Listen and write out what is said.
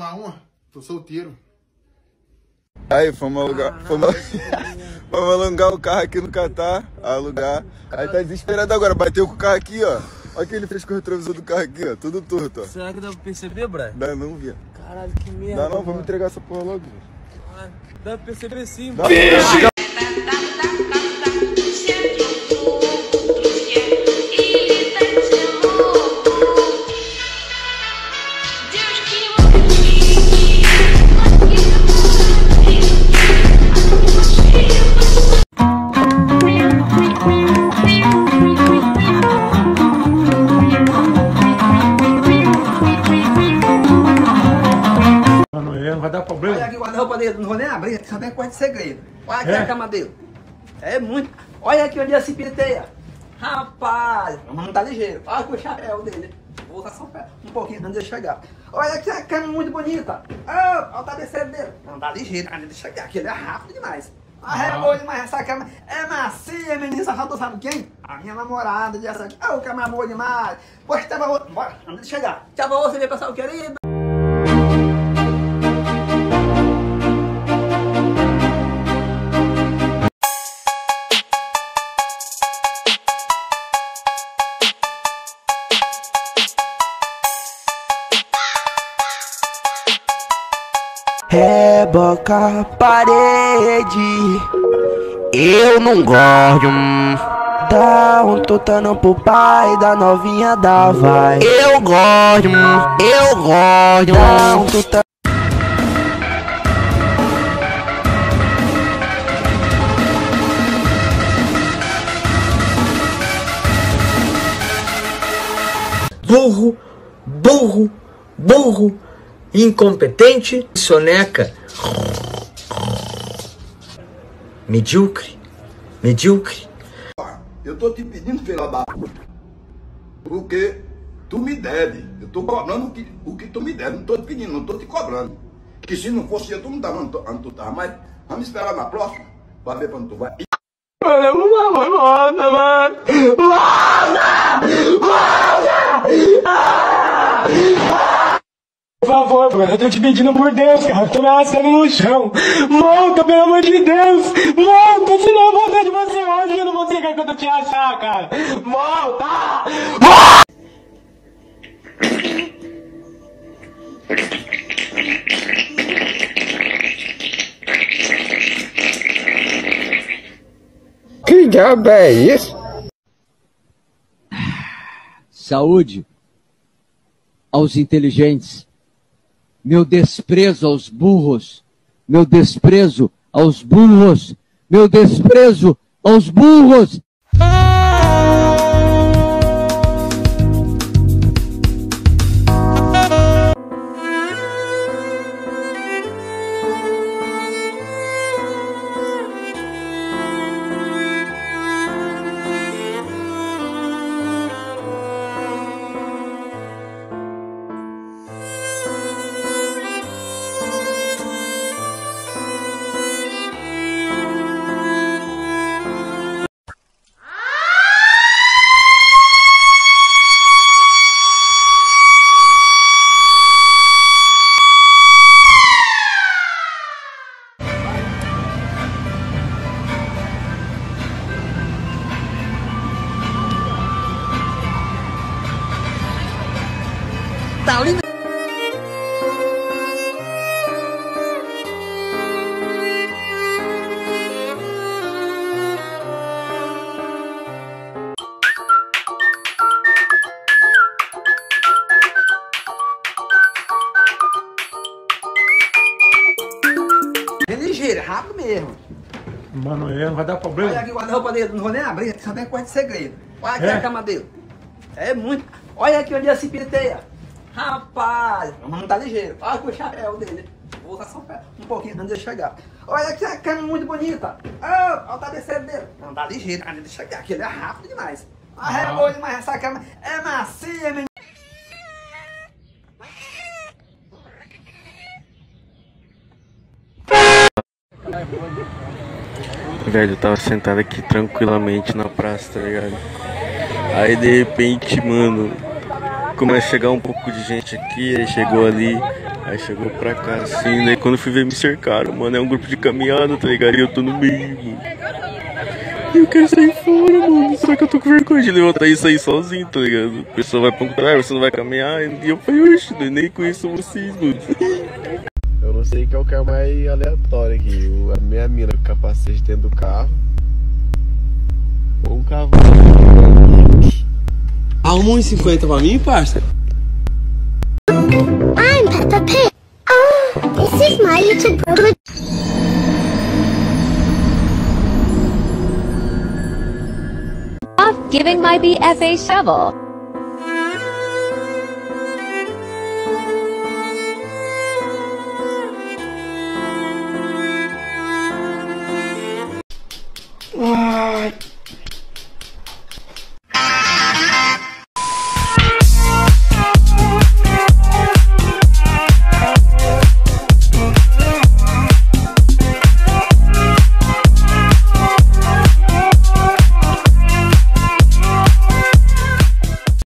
arrumar uma? Tô solteiro. Aí, fomos alugar o carro aqui no Catar, alugar. Aí tá desesperado agora, bateu com o carro aqui, ó. Olha o que ele fez com o retrovisor do carro aqui, ó, tudo torto, ó. Será que dá pra perceber, Brian? Dá não, viado. Caralho, que merda. Dá não, vamos entregar essa porra logo, velho. Dá pra perceber sim, Dá. Não vai dar problema. Olha aqui o guarda-roupa dele, não vou nem abrir, só tem coisa de segredo. Olha aqui a cama dele. É muito. Olha aqui onde ele se piteia. Rapaz, mas não tá ligeiro. Olha aqui o chapéu dele. Vou usar só um pouquinho antes de chegar. Olha aqui a cama muito bonita. Olha o travesseiro dele. Não tá ligeiro antes de chegar, aqui ele é rápido demais. Arrebou demais essa cama. É macia, menina. Só faltou sabe quem? A minha namorada dessa aqui. Oh, cama boa demais. Pois tava. Bora, antes de chegar. Tchau pra você, meu pessoal querido. Reboca parede, eu não gosto. Dá um tutano pro pai da novinha da vai. Eu gosto. Dá um tutano. Burro, incompetente, soneca, medíocre. Eu tô te pedindo, filha da... Porque tu me deve. Eu tô cobrando o que tu me deve. Não tô te pedindo, não tô te cobrando. Que se não fosse eu, tu não tava onde tu tava. Mas vamos esperar na próxima pra ver pra onde tu vai. Volta, mano! Por favor, mano, eu tô te pedindo por Deus, cara. Eu tô me arrastando no chão. Volta, pelo amor de Deus! Volta, senão eu vou atrás de você hoje. Eu não vou chegar quando eu te achar, cara. Volta! Que diabo é isso? Saúde aos inteligentes, meu desprezo aos burros, meu desprezo aos burros, meu desprezo aos burros. Tá lindo. É ligeiro, é rápido mesmo. Mano, não vai dar problema. Olha aqui o guarda-roupa dele, não vou nem abrir, só tem coisa de segredo. Olha aqui a cama dele. É muito. Olha aqui onde ele se piteia. Rapaz, mas não tá ligeiro. Olha aqui o chapéu dele. Vou usar só um pouquinho antes de chegar. Olha aqui a cama muito bonita. Olha o travesseiro dele. Não tá ligeiro antes de chegar, aqui ele é rápido demais. Arrebou demais essa cama. É macia, menino. Velho, eu tava sentado aqui tranquilamente na praça, tá ligado? Aí de repente, mano, começa a chegar um pouco de gente aqui, aí chegou ali, aí chegou pra cá assim, daí quando eu fui ver me cercaram, mano, é um grupo de caminhada, tá ligado? E eu tô no meio, mano. E eu quero sair fora, mano, só que eu tô com vergonha de levantar e sair sozinho, tá ligado? A pessoa vai perguntar, você não vai caminhar? E eu falei, oxe, eu nem conheço vocês, mano. Eu não sei qual que é o mais aleatório aqui, a minha mina com capacete dentro do carro, ou um cavalo. Arruma 1,50 pra mim, parça? I'm Peppa Pig. Oh, this is my little brother. Giving my BF a shovel.